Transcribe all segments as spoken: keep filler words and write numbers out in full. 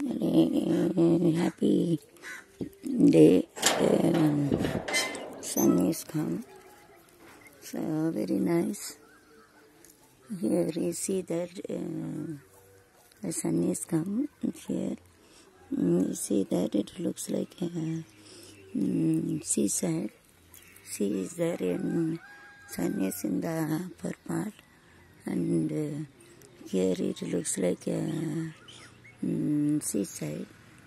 uh, happy day. Um, sun is come, so very nice. Here you see that uh, the sun is come. Here you see that it looks like a um, seaside. Sea is there and sun is in the upper part, and uh, here it looks like a um, seaside.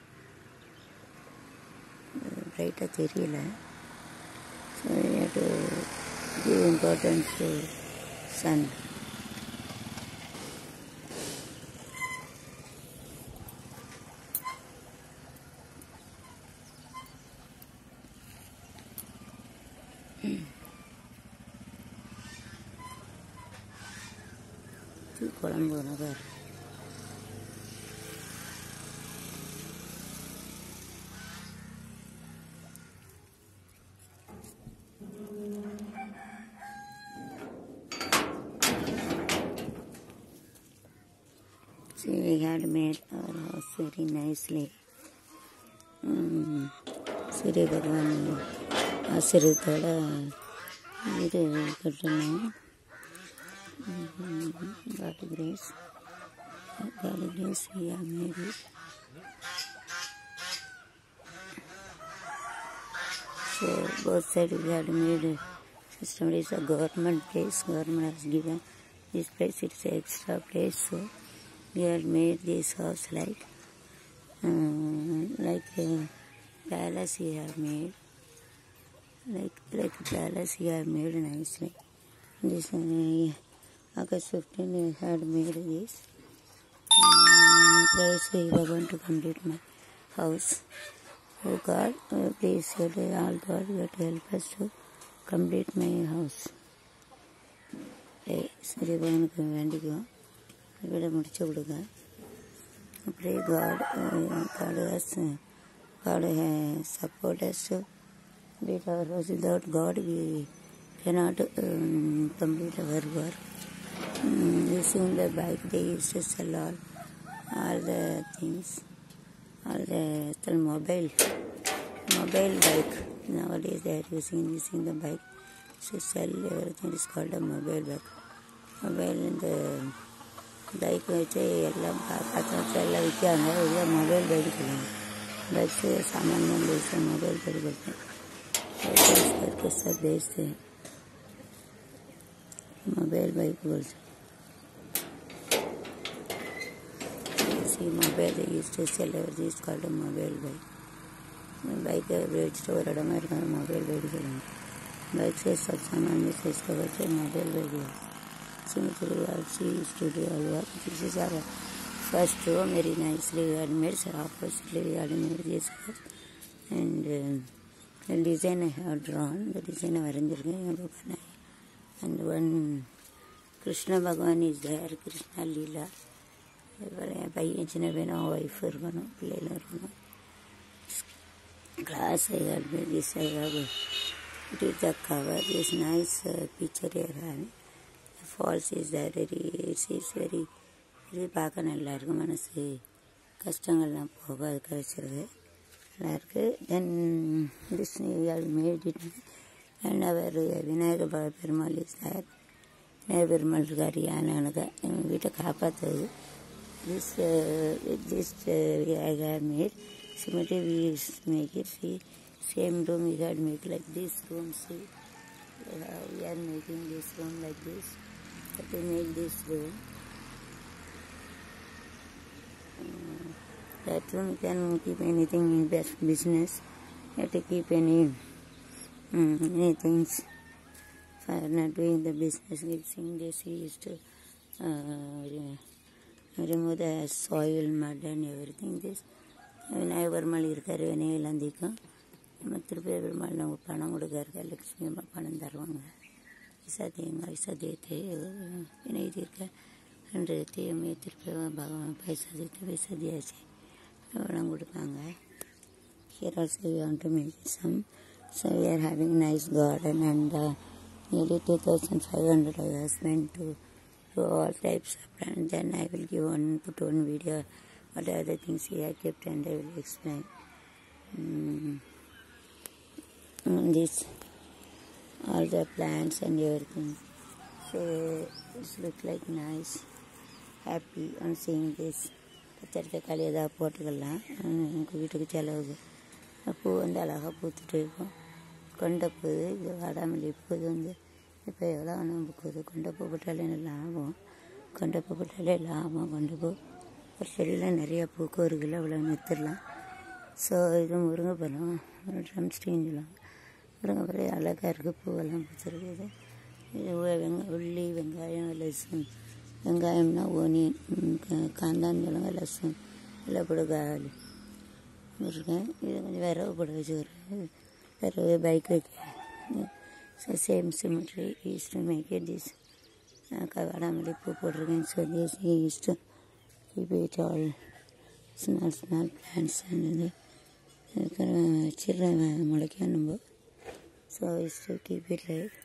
Bright தெரியல. So we have to give importance to sun. குழம்பு நகர் See, we had made our house very nicely. Surya Bhagwan ஆசீர்வாதத்தோட இது கட்டணும். God grace, God grace, we are married. So both sides we had made. System is a government place. Government has given this place. It's an extra place. So we had made this house like uh, like a palace. We have made like like a palace. We have made nicely. This uh, August fifteenth we had made this um, place. We were going to complete my house. Oh God, uh, please help all God, you have to help us to complete my house. Hey, Surya Bhagwanuக்கு வேண்டிக்குவோம். வீட முடிச்சு விடுங்க. Pray God, uh, God has uh, God has support us to complete our house. Without God, we cannot um, complete our work. Um, using the bike, they used to sell all, all the things, all the, the mobile, mobile bike. Nowadays they are using using the bike to sell everything. Is called a mobile bike. Mobile in the bike வச்சு எல்லாம் பத்து வச்சு எல்லாம் விற்காங்க. எல்லாம் mobile bike சொல்லுவாங்க. Bikes सामान्य लोग से मोबाइल पर बोलते हैं. इस करके सब बेचते हैं. मोबाइल बाइक बोलते हैं. See, mobile they used to sell everything is called a mobile bike. Bike बेचते और इधर में रहना मोबाइल बाइक चलाना. बाइक से सब सामान में से इसका बच्चे मोबाइल बाइक है. Cemetery also studio all. This is our first room. Very nicely we had made. So oppositely we had made this house. And uh, the design I have drawn. The design I have and one Krishna Bhagwan is there. Krishna Leela. பையன் சின்ன பையனும் wife இருக்கணும், பிள்ளைகளும் இருக்கணும். Glass I had made this. I have did the cover. This nice uh, picture here. The falls is there. Very, it is very, very பார்க்க நல்லா இருக்கு. மனசு கஷ்டங்கள்லாம் போக அது கழிச்சிருது. நல்லா இருக்கு. Then this we have made it. And our Vinayagar Perumal is there. Vinayagar Perumal இருக்கார். யானைனுக்கு எங்கள் வீட்டை காப்பாற்றுறது. This uh, this uh, I have made. Similarly, we make it. See, same room we had made like this room. See, uh, we are making this room like this. But we make this room. Uh, that room can keep anything in best business. You have to keep any um, any things for not doing the business. Giving this we used to. Uh, remove the soil, mud and everything. This Vinayagar Perumal இருக்கார். வினைகள் அந்திக்கும் நம்ம திருப்பதி பெருமாள் நம்ம பணம் கொடுக்காருக்க. லட்சுமி அம்மா பணம் தருவாங்க. ஐசா தேங்க ஐசா தேத்தே வினை தீர்க்க அன்று தேமே திருப்பி பகவான் பைசா தேத்து பைசா தியாச்சு பணம் கொடுப்பாங்க. Here also we want to make some. So we are having nice garden and uh, nearly two thousand five hundred I have spent to do all types of plants. Then I will give one put one video what are the things we have kept, and I will explain. Mm. This, all the plants and everything. So it looks like nice, happy on seeing this. கத்திரிக்காய் ஏதாவது போட்டுக்கலாம் எங்கள் வீட்டுக்கு செலவுக்கு. பூ வந்து அழகாக பூத்துட்டு இருக்கும். கொண்டைப்பூ, இது வாடாமல்லி பூ, இது வந்து இப்போ எவ்வளோ வேணும் பூக்குது. கொண்டைப்பூ போட்டாலே நல்லா லாபம். கொண்டைப்பூ போட்டாலே லாபம். கொண்டைப்பூ ஒரு செடியில் நிறையா பூக்கு ஒரு கிலோ இவ்வளோ விற்றுடலாம். ஸோ இது முருங்கைப்பழம், ட்ரம் ஸ்டீன்னு சொல்லுவாங்க. முருங்கைப்பழம் அழகாக இருக்குது, பூவெல்லாம் பூத்துருக்குது. இது வெங்க உள்ளி, வெங்காயம், லெசன். வெங்காயம்னா ஓனியன், காந்தான்னு சொல்லுவாங்க. லெசன் எல்லாம் போட காலி இருக்கேன். இது கொஞ்சம் விரவு போட வச்சுக்கிறேன். விரவு பைக் வைக்க. So same symmetry is to make it this. வாடாமல்லி பூ போட்டிருக்கேன். So this is to keep it all small small plants. இது இருக்கிற வச்சிடுறேன் முளைக்க நம்ம. So is to keep it like.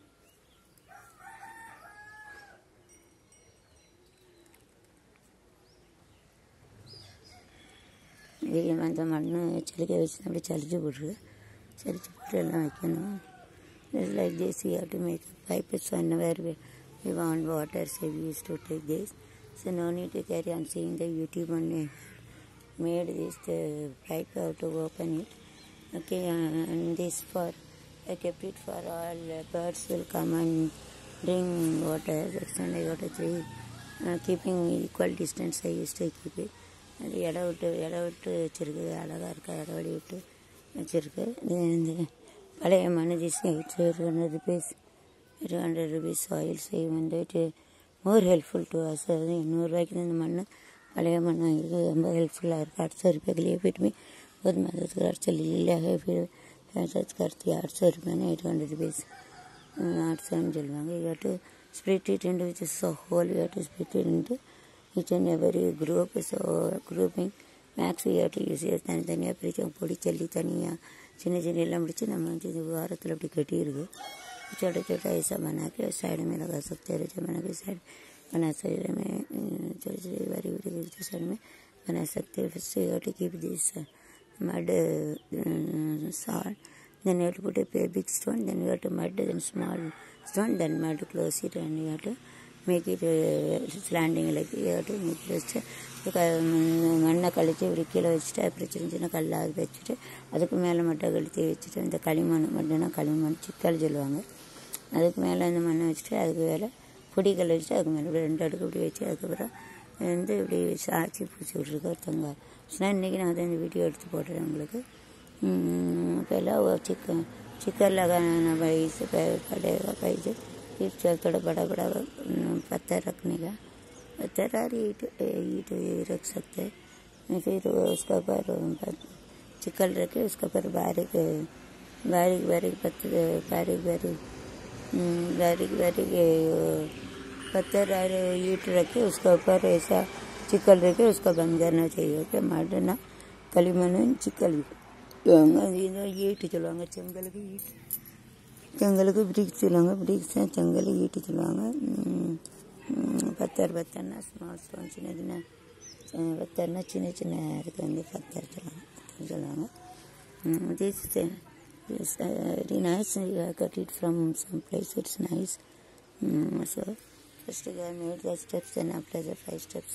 வெயில் அந்த மண் சளிக்க வச்சு அப்படி சளிச்சு போட்டுருக்கு. சளிச்சு போட்டு எல்லாம் வைக்கணும். It's like this, we have to make a pipe. So whenever we, we want water, so we used to take this. So no need to carry on seeing the YouTube and made this the pipe, how to open it. Okay, uh, and this for, I kept it for all uh, birds will come and drink water. That's when I got a tree. Uh, keeping equal distance, I used to keep it. அது இடம் விட்டு இடம் விட்டு வச்சுருக்கு. அழகாக இருக்கா, இடம் வடி விட்டு வச்சுருக்கு. இந்த பழைய மண் this two hundred rupees two hundred rupees oil save வந்துட்டு மோர் ஹெல்ப்ஃபுல் டு அஸ். அது எண்ணூறுரூவாய்க்கு தான் இந்த மண் பழைய மண் வாங்கிருக்கு. ரொம்ப ஹெல்ப்ஃபுல்லாக இருக்குது. आठ सौ रुपये के लिए फिट में बहुत मददगार चली लिया है. फिर मदद करती है. आठ सौ रुपये में एट हंड्रेड रुपीज़ आठ सौ में चलवाएंगे. You have to split it into which is so whole. You have to split it into each and every group. So grouping max we have to use it. தனித்தனியாக பிரித்து பொடி சல்லி தனியாக சின்ன சின்ன எல்லாம் பிடிச்சி நம்ம வந்து இது வாரத்தில் அப்படி கட்டியிருக்கு. छोटा छोटा ऐसा बना के साइड में लगा सकते हैं. ऐसा बना के साइड बना साइड में छोटी छोटी बारी बारी साइड में बना सकते हैं. First you have to keep this mud uh, salt. Then you have to put a big stone. Then you have to mud, then small stone. Then mud close it, and you have to make it uh, landing like you have to make it. மண்ணை கழித்து இப்படி கீழே வச்சுட்டு அப்புறம் சின்ன சின்ன கல்லாக வச்சுட்டு அதுக்கு மேலே மட்டை கழுத்தி வச்சுட்டு இந்த களிமண் மட்டும்னா களிமண் சிக்கல் சொல்லுவாங்க. அதுக்கு மேலே அந்த மண்ணை வச்சுட்டு அதுக்கு மேலே பொடிக்கல் வச்சுட்டு அதுக்கு மேலே இப்படி ரெண்டு அடுக்கு இப்படி வச்சு அதுக்கப்புறம் வந்து இப்படி சாச்சி பூச்சி விட்ருக்கு ஒருத்தவங்க. சொன்னால் இன்றைக்கி நான் அதை இந்த வீடியோ எடுத்து போட்டுறேன் உங்களுக்கு. இப்போ எல்லாம் சிக்கன் चिकन लगाना भाई से पड़ेगा पैसे. फिर चल थोड़ा बड़ा बड़ा पत्थर रखने का. पत्थर और ईट ईट रख सकते हैं. फिर उसका ऊपर चिकन रखे उसके ऊपर बारीक बारीक बारीक पत्थर बारीक बारीक बारीक बारीक पत्थर और ईट रखे उसके ऊपर ऐसा चिकन रखे उसका बंद करना चाहिए. ओके मडना களிமண் चिकन இது ஈட்டு சொல்லுவாங்க. செங்கலுக்கு ஈட்டு செங்கலுக்கு பிரிக்ஸ் சொல்லுவாங்க. பிரிக்ஸ் செங்கல் ஈட்டு சொல்லுவாங்க. பத்தர் பத்தர்னா ஸ்மால் ஸ்டோன் சின்ன சின்ன பத்தர்னா சின்ன சின்ன இதுக்கு வந்து பத்தர் சொல்லுவாங்க சொல்லுவாங்க. This is very nice. I got it from some place. It's nice. So first I made the steps and apply the five steps.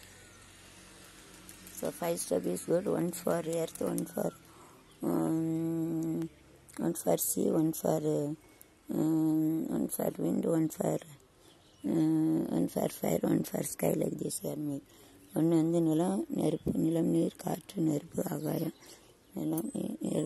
So five step is good. One for earth, one for um, one for sea, one for uh, um, one for wind, one for uh, one for fire, one for sky. Like this you are make. ஒன்று வந்து நிலம் நெருப்பு, நிலம் நீர் காற்று நெருப்பு ஆகாயம். நிலம் நீர்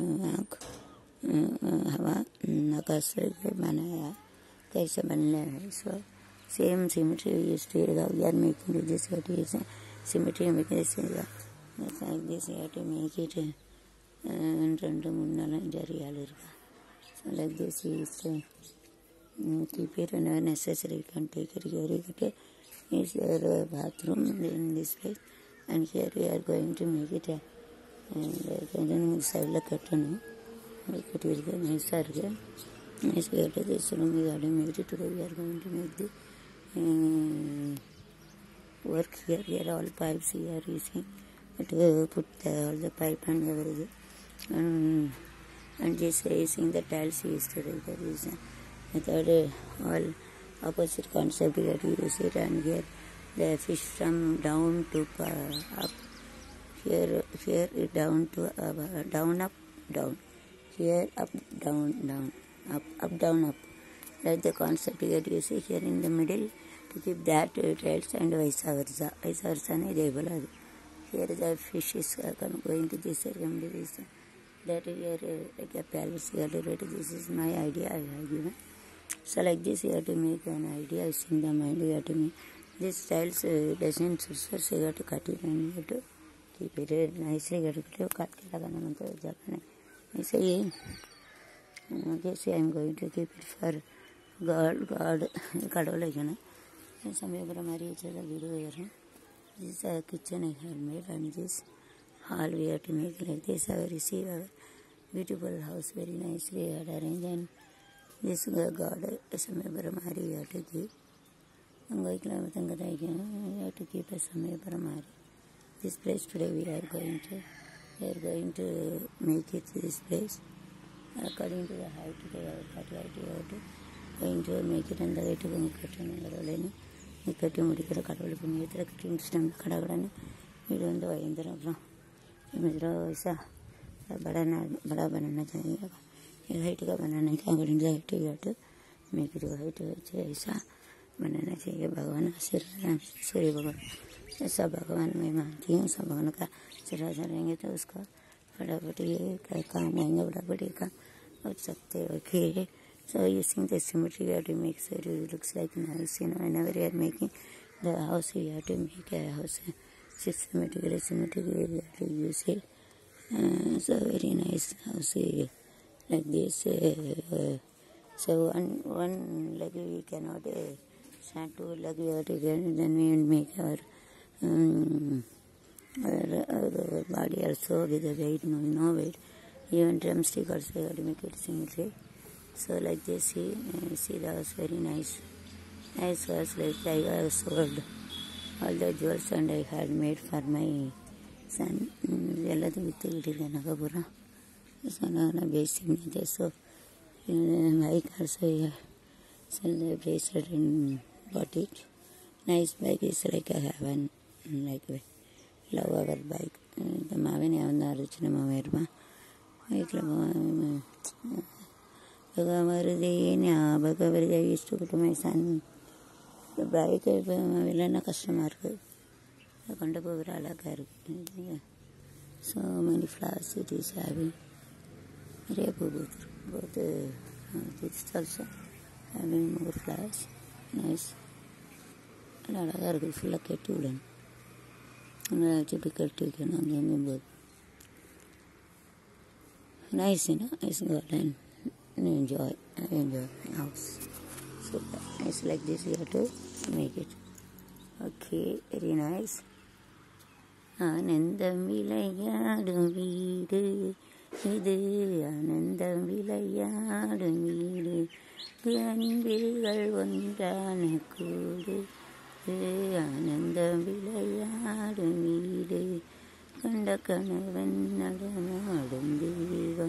हवा आकाश बनाया कैसे बनना है. So same symmetry used to we are making this what is symmetry making this like this you have to make it ரெண்டு மூணு நாளும் ஜரியால் இருக்கா. So like this you used to keep it whenever necessary. You can take it carry it. Is your bathroom in this place and here we are going to make it and கொஞ்சம் சைடில் கட்டணும். கட்டியிருக்கு நைஸாக இருக்குது. Nice கேட்டது சொல்லுங்க. அப்படியே make it today we are going to make the work here. Here all pipes we are using to put the, all the pipe and everything. Um, and just using the tiles used to do that is method uh, all opposite concept here to use it. And here the fish from down to uh, up. Here here down to uh, down up down. Here up down down up up down up. Like the concept here you see here in the middle to keep that uh, tiles and vice versa. Vice versa ne here the fish is uh, going to this circumference. That here uh, like a palace here. This is my idea I have given. So like this you have to make an idea in the mind. You have to make this tiles uh, doesn't so so you have to cut it and you have to keep it nicely. You have to cut it. I say okay, I am going to keep it for God, God, Kadolagana. And some of them are each other video here. This is a kitchen I have made, and this hall we have to make like this. I will receive our beautiful house very nicely arranged. And this God, some of them are we have to keep. I'm going to keep a some of them. This place today we are going to, we are going to make it this place. According to the height, they are cut right here. Going to make it and the way to go cut and the rolling. We cut to Mudika Katul from the cutting stem Kadagan. We don't know in the room. You may draw a banana, banana. You hate a banana, I can't go in the to to make it a height to chase a banana, say a bagana, Siri Bagan. Sabagan, my man, King Sabanaka, Sarah to Ska, Fadabati, Kakam, Nagabatika, what's up there, okay. So using the symmetry we have to make so it looks like a house, you know, whenever we are making the house we have to make a house systematically, symmetrically we have to use it. Uh, so very nice house like this. Uh, uh, so one, one like we cannot uh, stand two like we have to get, then we make our, um, our, our body also with the weight, no, no weight. Even drumstick also we have to make it symmetry. So like this, see, uh, see that was very nice. Nice was like I was sold all the jewels and I had made for my son. Yella the with the Ganagabura. Son on a basic so my also sell the bracelet in boutique. Nice bike is like I have an like love our bike. The Mavin on the original Maverba. I I used to go to my son. The bike is customer. So many flowers it is having. Both, both it's also having more flowers. Nice. Full of kettle. Typical taken on the both. Nice, you know, nice garden. Enjoy, I enjoy my house. So nice like this you have to make it. Okay, very nice. Anandam vilayadum veedu idu anandam vilayadum veedu anbilgal ondana koodu anandam vilayadum veedu kanda kanavan nadamaadum deeva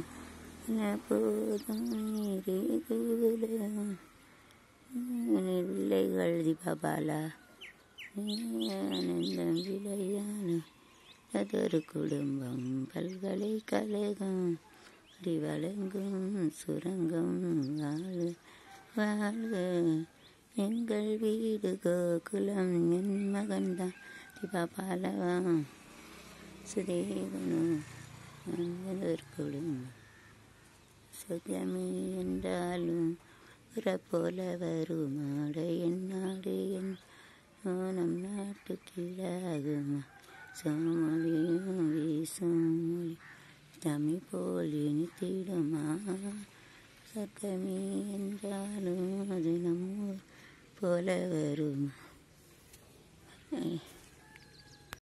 Villaygal Dipapala Anandam Vilayana Tadaru Kudumbam Palgalai Kalagam Rivalangam Surangam Val Valga Engal Vidu Gokulam Yen Maganda Dipapala Sudevanu Tadaru Kudum Sagami and Dalum Rapola Varumada and Nadi and Onam Natukilagum Somali Somali Tami Poli Nitidama Sagami and Dalum Dinamur Pola Varum